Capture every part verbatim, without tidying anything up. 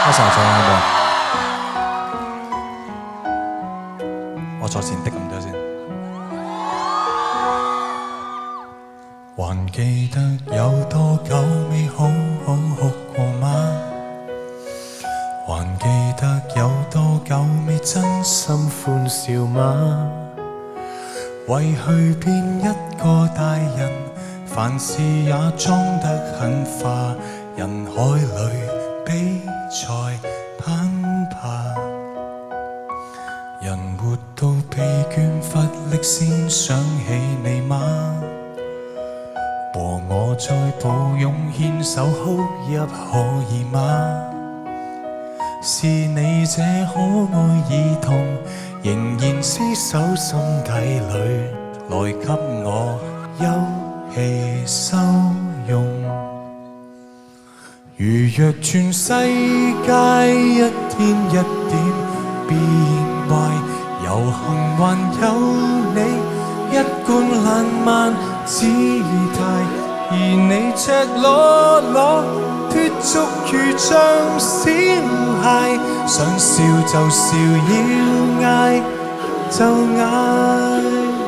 開晒咗好冇？我坐前的咁多先。還記得有多久未好好哭過嗎？還記得有多久未真心歡笑嗎？為去變一個大人，凡事也裝得很化，人海裏比賽攀爬，人活到疲倦乏力先想起你嗎？和我再抱擁牽手哭泣可以嗎？是你這可愛兒童，仍然廝守心底裏，來給我休憩收容。如若全世界一天一點變壞，遊行還有你一貫爛漫姿態，而你赤裸裸脫俗如像小孩，想笑就笑，要嗌就嗌。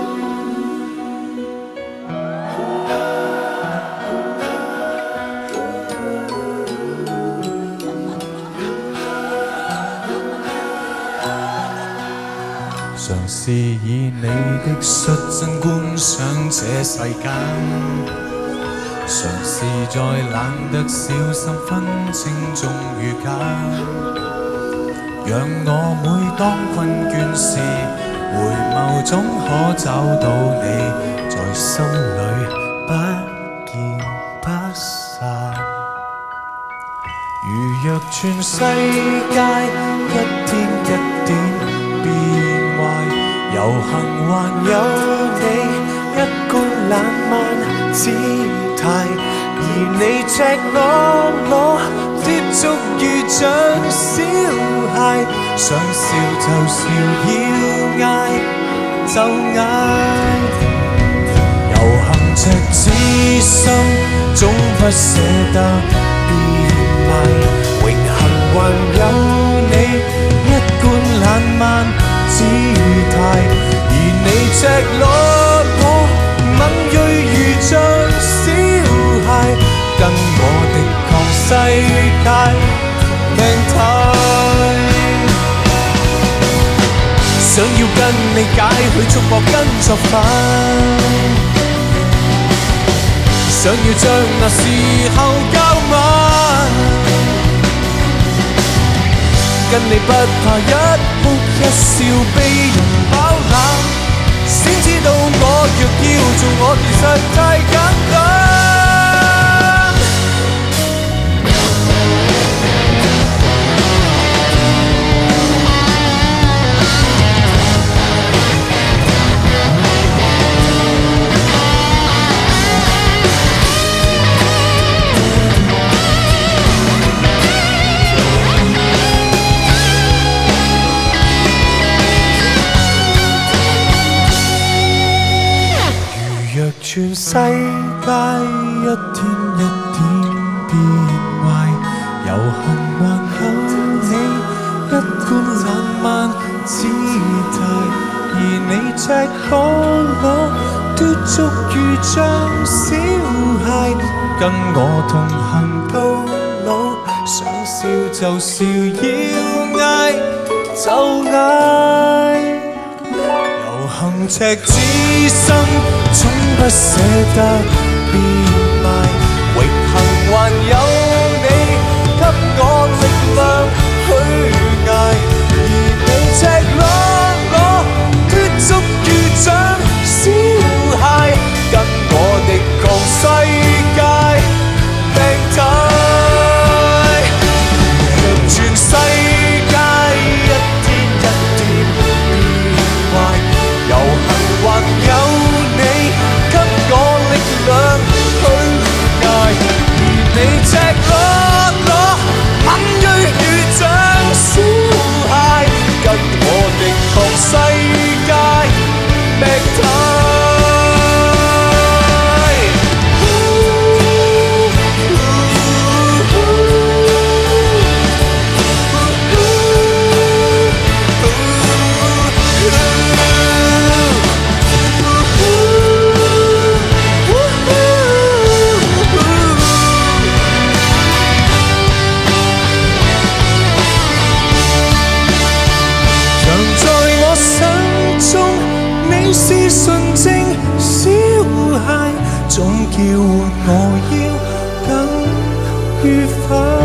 嘗試以你的率真觀賞這世間，嘗試在懶得小心分清忠與假，讓我每當困倦時，回眸總可找到你，在心裏不見不散。如若全世界一天一點變壞，遊行還有你一貫冷漫姿態，而你赤裸裸脫俗如像小孩，想笑就笑，要嗌就嗌。遊行赤子心總不捨得變賣，榮幸還有你一貫冷漫姿態，而你赤裸裸敏銳如像小孩，跟我的抗世界命題。想要跟你解去束縛跟作反，想要將那時候交晚，跟你不怕一哭一笑被人飽覽，先知道我若要做我其實太簡單。全世界一天一點變壞，遊行還有你一貫冷漫姿態，而你赤裸裸脫俗如像小孩，跟我同行到老，想笑就笑，要嗌就嗌。行赤子心總不捨得變賣，榮幸還有你給我力量去捱，而你赤裸裸脫俗如像小孩，跟我敵抗世界命題。若全世界一天一點變壞，遊行還有你給我力量去總叫活我要緊於分。